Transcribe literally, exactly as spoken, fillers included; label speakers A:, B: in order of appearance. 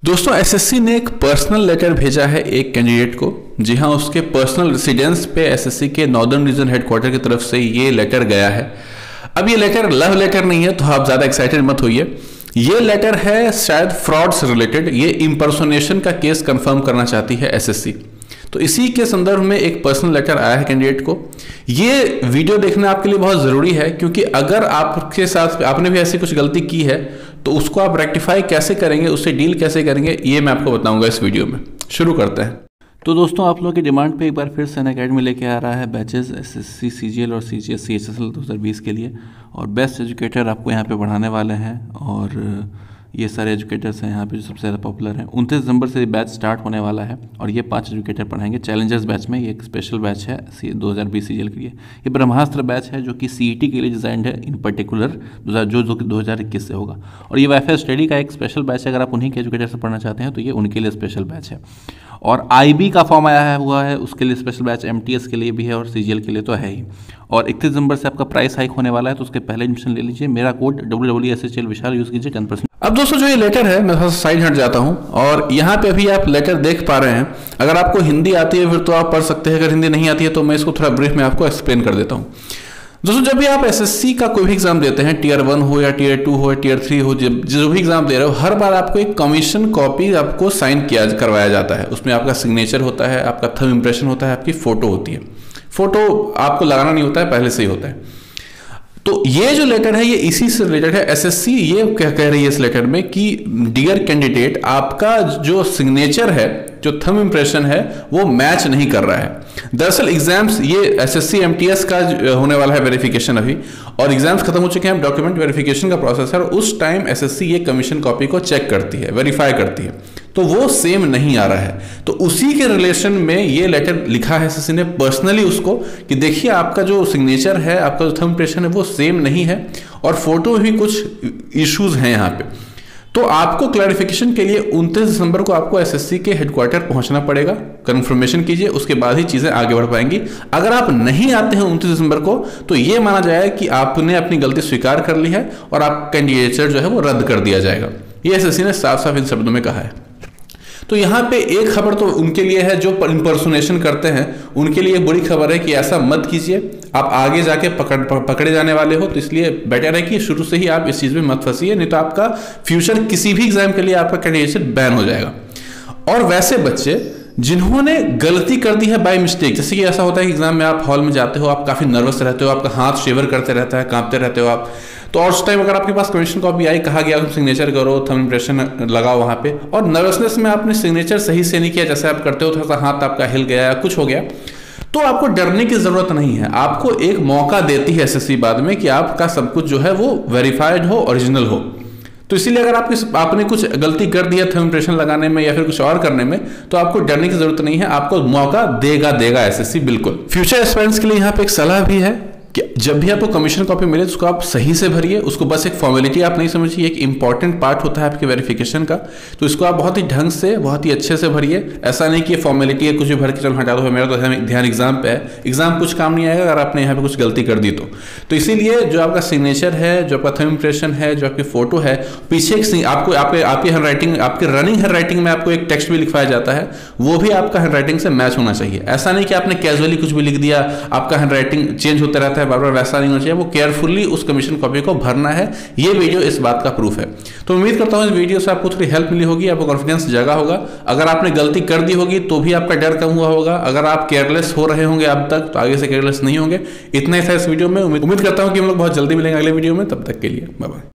A: दोस्तों एसएससी ने एक पर्सनल लेटर भेजा है एक कैंडिडेट को। जी हाँ, उसके पर्सनल रेसिडेंस पे एसएससी के नॉर्दर्न रीजन हेडक्वार्टर की तरफ से ये लेटर गया है। अब ये लेटर लव लेटर नहीं है, तो आप ज़्यादा एक्साइटेड मत होइए। ये लेटर है शायद फ्रॉड से रिलेटेड, ये इम्पर्सोनेशन का केस कंफर्म करना चाहती है एसएससी। तो इसी के संदर्भ में एक पर्सनल लेटर आया है कैंडिडेट को। ये वीडियो देखना आपके लिए बहुत ज़रूरी है, क्योंकि अगर आपके साथ आपने भी ऐसी कुछ गलती की है तो उसको आप रेक्टिफाई कैसे करेंगे, उससे डील कैसे करेंगे, ये मैं आपको बताऊंगा इस वीडियो में। शुरू करते हैं।
B: तो दोस्तों आप लोगों की डिमांड पे एक बार फिर से अनअकैडमी लेके आ रहा है बैचेस एसएससी सीजीएल और सीजीएस सीएचएसएल दो हज़ार बीस के लिए, और बेस्ट एजुकेटर आपको यहाँ पे बढ़ाने वाले हैं। और ये सारे एजुकेटर्स हैं यहाँ पे जो सबसे ज़्यादा पॉपुलर हैं। उनतीस दिसंबर से बैच स्टार्ट होने वाला है और ये पांच एजुकेटर पढ़ाएंगे चैलेंजर्स बैच में। ये एक स्पेशल बैच है दो हज़ार बीस सीजीएल के लिए। ये ब्रह्मास्त्र बैच है जो कि सीईटी के लिए डिजाइंड है, इन पर्टिकुलर जो जो कि दो हज़ार इक्कीस से होगा। और ये वाईफाई स्टडी का एक स्पेशल बैच है। अगर आप उन्हीं के एजुकेटर से पढ़ना चाहते हैं तो ये उनके लिए स्पेशल बैच है। और आईबी का फॉर्म आया है हुआ है, उसके लिए स्पेशल बैच एमटीएस के लिए भी है और सीजीएल के लिए तो है ही। और इकतीस दिसंबर से आपका प्राइस हाइक होने वाला है, तो उसके पहले एडमिशन ले लीजिए। मेरा code W W S H L Vishal use कीजिए, टेन परसेंट।
A: अब दोस्तों जो ये लेटर है, मैं थोड़ा सा साइड हट जाता हूँ और यहाँ पे अभी आप लेटर देख पा रहे हैं। अगर आपको हिंदी आती है फिर तो आप पढ़ सकते हैं, अगर हिंदी नहीं आती है तो मैं इसको थोड़ा ब्रीफ में आपको एक्सप्लेन कर देता हूँ। दोस्तों जब भी आप एसएससी का कोई भी एग्जाम देते हैं, टीयर वन हो या टीयर टू हो या टीयर थ्री हो, जब जो भी एग्जाम दे रहे हो, हर बार आपको एक कमीशन कॉपी आपको साइन किया करवाया जाता है। उसमें आपका सिग्नेचर होता है, आपका थंब इंप्रेशन होता है, आपकी फोटो होती है। फोटो आपको लगाना नहीं होता है, पहले से ही होता है। तो ये जो लेटर है ये इसी से रिलेटेड है। एसएससी ये क्या कह रही है इस लेटर में कि डियर कैंडिडेट, आपका जो सिग्नेचर है, जो थंब इंप्रेशन है, वो मैच नहीं कर रहा है। दरअसल एग्जाम्स ये एसएससी एमटीएस का होने वाला है वेरिफिकेशन अभी, और एग्जाम्स खत्म हो चुके हैं। डॉक्यूमेंट वेरिफिकेशन का प्रोसेस है और उस टाइम एसएससी ये कमीशन कॉपी को चेक करती है, वेरीफाई करती है, तो वो सेम नहीं आ रहा है। तो उसी के रिलेशन में ये लेटर लिखा है एसएससी ने पर्सनली उसको कि देखिए आपका जो सिग्नेचर है, आपका जो थंब इंप्रेशन है, वो सेम नहीं है और फोटो में भी कुछ इश्यूज हैं यहाँ पे। तो आपको क्लैरिफिकेशन के लिए उनतीस दिसंबर को आपको एसएससी के हेडक्वार्टर पहुंचना पड़ेगा। कंफर्मेशन कीजिए, उसके बाद ही चीजें आगे बढ़ पाएंगी। अगर आप नहीं आते हैं उनतीस दिसंबर को तो ये माना जाए कि आपने अपनी गलती स्वीकार कर ली है और आप कैंडिडेचर जो है वो रद्द कर दिया जाएगा। ये एसएससी ने साफ साफ इन शब्दों में कहा है। तो यहाँ पे एक खबर तो उनके लिए है जो इम्पर्सोनेशन करते हैं, उनके लिए बुरी खबर है कि ऐसा मत कीजिए, आप आगे जाके पकड़ पकड़े जाने वाले हो। तो इसलिए बेटर है कि शुरू से ही आप इस चीज़ में मत फंसिए, नहीं तो आपका फ्यूचर किसी भी एग्जाम के लिए आपका कैंडिडेटशिप बैन हो जाएगा। और वैसे बच्चे जिन्होंने गलती कर दी है बाय मिस्टेक, जैसे कि ऐसा होता है कि एग्जाम में आप हॉल में जाते हो, आप काफ़ी नर्वस रहते हो, आपका हाथ शेवर करते रहता है, कांपते रहते हो आप। तो और उस टाइम अगर आपके पास कमीशन कॉपी आई, कहा गया सिग्नेचर करो, थंब इंप्रेशन लगाओ वहाँ पे, और नर्वसनेस में आपने सिग्नेचर सही से नहीं किया, जैसे आप करते हो, थोड़ा सा हाथ आपका हिल गया या कुछ हो गया, तो आपको डरने की जरूरत नहीं है। आपको एक मौका देती है एसएससी बाद में कि आपका सब कुछ जो है वो वेरीफाइड हो, ओरिजिनल हो। तो इसीलिए अगर आपके आपने कुछ गलती कर दिया थंब इंप्रेशन लगाने में या फिर कुछ और करने में, तो आपको डरने की जरूरत नहीं है, आपको मौका देगा देगा एसएससी बिल्कुल। फ्यूचर एस्पिरेंट्स के लिए यहाँ पे एक सलाह भी है कि जब भी आपको कमीशन कॉपी मिले उसको आप सही से भरिए। उसको बस एक फॉर्मेलिटी आप नहीं समझिए, एक इंपॉर्टेंट पार्ट होता है आपके वेरिफिकेशन का। तो इसको आप बहुत ही ढंग से, बहुत ही अच्छे से भरिए। ऐसा नहीं कि ये फॉर्मेलिटी है, कुछ भी भर के चल हटा दो, मेरा तो ध्यान एग्जाम पे है। एग्जाम कुछ काम नहीं आएगा अगर आपने यहाँ पे कुछ गलती कर दी तो। तो इसीलिए जो आपका सिग्नेचर है, जो आपका थंब इंप्रेशन है, जो आपकी फोटो है, पीछे एक आपको आपके आपकी हैंड राइटिंग, आपके रनिंग हैंड राइटिंग में आपको एक टेक्स्ट भी लिखवाया जाता है, वो भी आपका हैंड राइटिंग से मैच होना चाहिए। ऐसा नहीं कि आपने कैजुअली कुछ भी लिख दिया, आपका हैंड राइटिंग चेंज होता रहता है बार बार, वैसा नहीं होना चाहिए। वो केयरफुली उस कमीशन कॉपी को भरना है। ये वीडियो इस बात का प्रूफ है। तो उम्मीद करता हूं इस वीडियो से आपको थोड़ी हेल्प मिली होगी, आपको कॉन्फिडेंस जगा होगा। अगर आपने गलती कर दी होगी तो भी आपका डर कम हुआ होगा। अगर आप केयरलेस हो रहे होंगे अब तक, तो आगे से केयरलेस नहीं होंगे। इतना ही था इस वीडियो में। उम्मीद करता हूं कि हम लोग बहुत जल्दी मिलेंगे अगले वीडियो में। तब तक के लिए बाय बाय।